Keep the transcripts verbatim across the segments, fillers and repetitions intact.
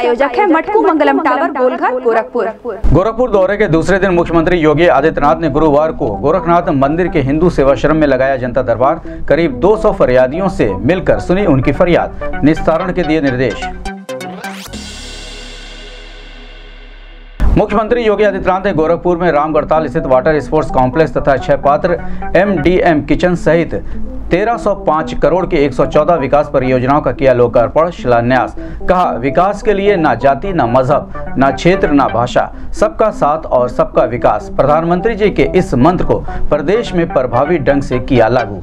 प्रायोजक है मटकू मंगलम टावर, गोलघर, गोरखपुर। गोरखपुर दौरे के दूसरे दिन मुख्यमंत्री योगी आदित्यनाथ ने गुरुवार को गोरखनाथ मंदिर के हिंदू सेवाश्रम में लगाया जनता दरबार। करीब दो सौ फरियादियों से मिलकर सुनी उनकी फरियाद, निस्तारण के दिए निर्देश। मुख्यमंत्री योगी आदित्यनाथ ने गोरखपुर में रामगढ़ताल स्थित वाटर स्पोर्ट्स कॉम्प्लेक्स तथा छह पात्र एमडीएम किचन सहित तेरह सौ पाँच करोड़ की एक सौ चौदह विकास परियोजनाओं का किया लोकार्पण शिलान्यास। कहा, विकास के लिए ना जाति, ना मजहब, ना क्षेत्र, ना भाषा, सबका साथ और सबका विकास। प्रधानमंत्री जी के इस मंत्र को प्रदेश में प्रभावी ढंग से किया लागू।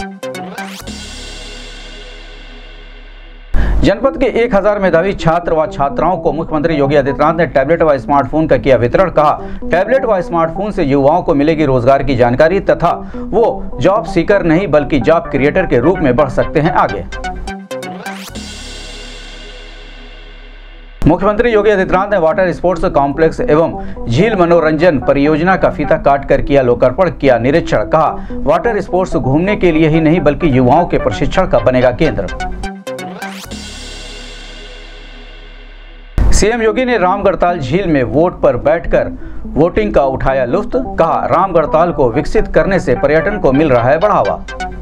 जनपद के एक हज़ार मेधावी छात्र व छात्राओं को मुख्यमंत्री योगी आदित्यनाथ ने टैबलेट व स्मार्टफोन का किया वितरण। कहा, टैबलेट व स्मार्टफोन से युवाओं को मिलेगी रोजगार की जानकारी तथा वो जॉब सीकर नहीं बल्कि जॉब क्रिएटर के रूप में बढ़ सकते हैं आगे। मुख्यमंत्री योगी आदित्यनाथ ने वाटर स्पोर्ट्स कॉम्प्लेक्स एवं झील मनोरंजन परियोजना का फीता काट कर किया लोकार्पण, किया निरीक्षण। कहा, वाटर स्पोर्ट्स घूमने के लिए ही नहीं बल्कि युवाओं के प्रशिक्षण का बनेगा केंद्र। सीएम योगी ने रामगढ़ताल झील में वोट पर बैठकर वोटिंग का उठाया लुत्फ। कहा, रामगढ़ताल को विकसित करने से पर्यटन को मिल रहा है बढ़ावा।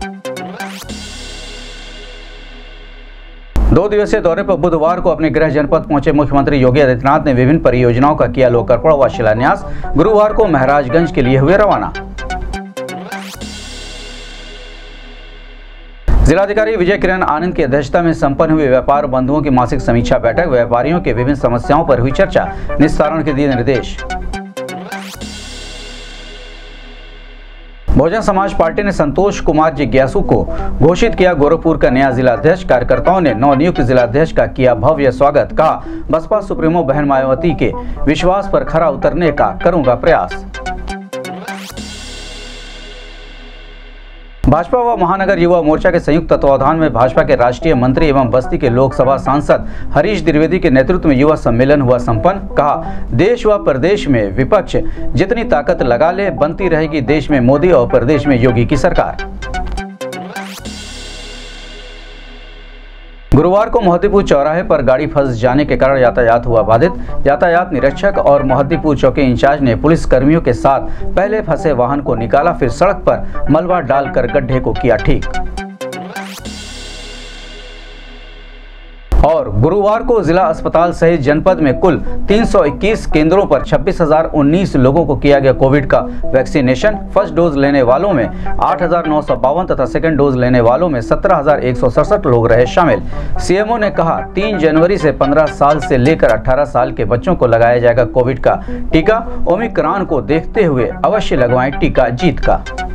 दो दिवसीय दौरे पर बुधवार को अपने गृह जनपद पहुंचे मुख्यमंत्री योगी आदित्यनाथ ने विभिन्न परियोजनाओं का किया लोकार्पण व शिलान्यास। गुरुवार को महाराजगंज के लिए हुए रवाना। जिलाधिकारी विजय किरण आनंद की अध्यक्षता में संपन्न हुई व्यापार बंधुओं की मासिक समीक्षा बैठक। व्यापारियों के विभिन्न समस्याओं पर हुई चर्चा, निस्तारण के दिए निर्देश। बहुजन समाज पार्टी ने संतोष कुमार जिज्ञासु को घोषित किया गोरखपुर का नया जिलाध्यक्ष। कार्यकर्ताओं ने नवनियुक्त जिलाध्यक्ष का किया भव्य स्वागत। कहा, बसपा सुप्रीमो बहन मायावती के विश्वास पर खरा उतरने का करूंगा प्रयास। भाजपा व महानगर युवा मोर्चा के संयुक्त तत्वावधान में भाजपा के राष्ट्रीय मंत्री एवं बस्ती के लोकसभा सांसद हरीश द्विवेदी के नेतृत्व में युवा सम्मेलन हुआ संपन्न। कहा, देश व प्रदेश में विपक्ष जितनी ताकत लगा ले बनती रहेगी देश में मोदी और प्रदेश में योगी की सरकार। गुरुवार को मोहद्दीपुर चौराहे पर गाड़ी फंस जाने के कारण यातायात हुआ बाधित। यातायात निरीक्षक और मोहद्दीपुर चौकी इंचार्ज ने पुलिस कर्मियों के साथ पहले फंसे वाहन को निकाला, फिर सड़क पर मलबा डालकर गड्ढे को किया ठीक। और गुरुवार को जिला अस्पताल सहित जनपद में कुल तीन सौ इक्कीस केंद्रों पर छब्बीस हजार उन्नीस लोगों को किया गया कोविड का वैक्सीनेशन। फर्स्ट डोज लेने वालों में आठ हजार नौ सौ बावन तथा सेकेंड डोज लेने वालों में सत्रह हजार एक सौ सड़सठ लोग रहे शामिल। सीएमओ ने कहा, तीन जनवरी से पंद्रह साल से लेकर अठारह साल के बच्चों को लगाया जाएगा कोविड का टीका। ओमिक्रॉन को देखते हुए अवश्य लगवाएं टीका जीत का।